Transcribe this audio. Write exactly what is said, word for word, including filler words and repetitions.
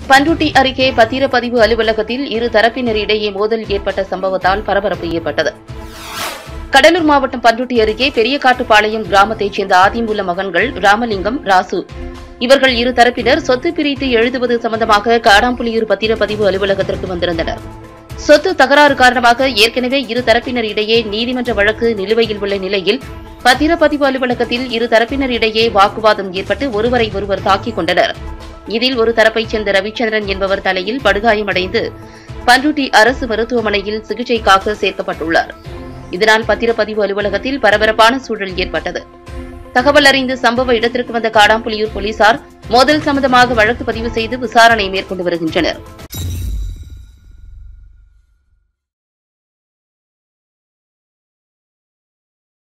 பண்ருட்டி அருகே பத்திரப்பதிவு அலுவலகத்தில் இரு தரப்பினரிடையே மோதல் ஏற்பட்ட சம்பவத்தால் பரபரப்பு ஏற்பட்டது. கடலூர் மாவட்டம் பண்ருட்டி அருகே பெரியகாட்டுப்பாளையம் கிராமத்தைச் சேர்ந்த ஆதிமூல மகன்கள் ராமலிங்கம், ராசு இவர்கள் இரு தரப்பினர் சொத்து பிரித்து எழுதுவது சம்பந்தமாக காடாம்புலியூர் பத்திரப்பதிவு அலுவலகத்திற்கு வந்திருந்தனர். சொத்து தகராறு காரணமாக ஏற்கனவே இரு தரப்பினர் இடையே நீதிமன்ற வழக்கு நிலுவையில் உள்ள நிலையில் பத்திரப்பதிவு அலுவலகத்தில் இரு தரப்பினரிடையே வாக்குவாதம் ஏற்பட்டு ஒருவரை ஒருவர் தாக்கிக் கொண்டனர். இதில் ஒரு தரப்பைச் சேர்ந்த ரவிச்சந்திரன் என்பவர் தலையில் படுகாயமடைந்து பண்ருட்டி அரசு மருத்துவமனையில் சிகிச்சைக்காக சேர்க்கப்பட்டுள்ளார். இதனால் பத்திரப்பதிவு அலுவலகத்தில் பரபரப்பான சூழல் ஏற்பட்டது. தகவல் அறிந்து சம்பவ இடத்திற்கு வந்த காடாம்புலியூர் போலீசார் மோதல் சம்பந்தமாக வழக்கு பதிவு செய்து விசாரணை மேற்கொண்டு வருகின்றனர்.